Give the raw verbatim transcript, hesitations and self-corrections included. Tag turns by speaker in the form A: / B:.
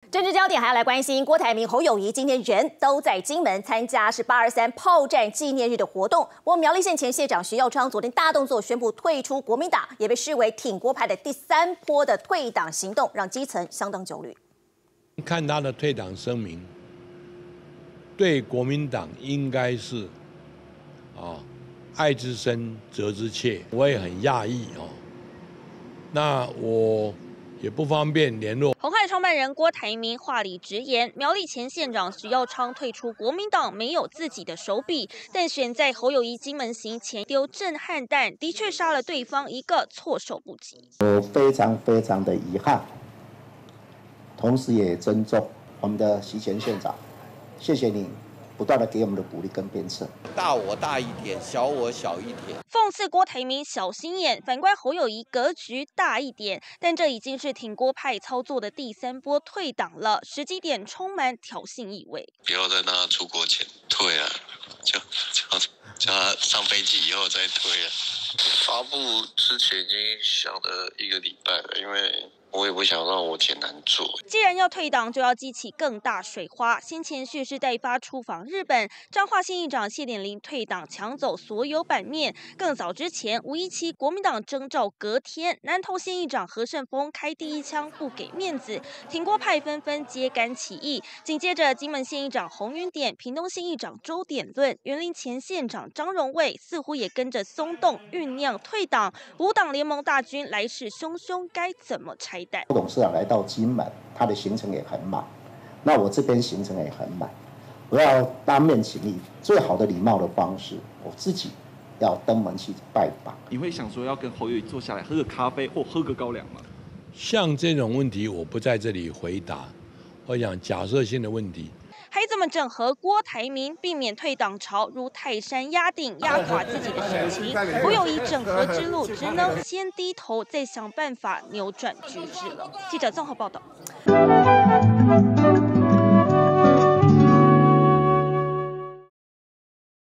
A: 政治焦点还要来关心，郭台铭、侯友宜今天人都在金门参加是八二三炮战纪念日的活动。不过苗栗县前县长徐耀昌昨天大动作宣布退出国民党，也被视为挺郭派的第三波的退党行动，让基层相当焦虑。
B: 看他的退党声明，对国民党应该是啊爱之深责之切，我也很讶异哦。那我。 也不方便联络。
C: 鸿海创办人郭台铭话里直言，苗栗前县长徐耀昌退出国民党没有自己的手笔，但选在侯友宜金门行前丢震撼弹，的确杀了对方一个措手不及。
D: 我非常非常的遗憾，同时也尊重我们的徐前县长，谢谢你不断的给我们的鼓励跟鞭策。
E: 大我大一点，小我小一点。
C: 讽刺郭台铭小心眼，反观侯友宜格局大一点，但这已经是挺郭派操作的第三波退党了，时机点充满挑衅意味。
F: 不要在他出国前退啊，叫叫叫他上飞机以后再退啊。发布之前已经想了一个礼拜了，因为。 我也不想让我姐难做。
C: 既然要退党，就要激起更大水花。先前蓄势待发出访日本，彰化县议长谢点玲退党，抢走所有版面。更早之前，五一七国民党征召隔天，南投县议长何胜峰开第一枪，不给面子，挺郭派纷纷揭竿起义。紧接着，金门县议长洪云典、屏东县议长周点论、园林前县长张荣卫似乎也跟着松动，酝酿退党。五党联盟大军来势汹汹，该怎么拆？
D: 董事长来到金门，他的行程也很满，那我这边行程也很满，我要当面请益，最好的礼貌的方式，我自己要登门去拜访。
G: 你会想说要跟侯友宜坐下来喝个咖啡或喝个高粱吗？
B: 像这种问题，我不在这里回答。我想假设性的问题。
C: 还怎么整合郭台铭，避免退党潮如泰山压顶，压垮自己的神情？侯友宜整合之路，只能先低头，再想办法扭转局势了。记者综合报道。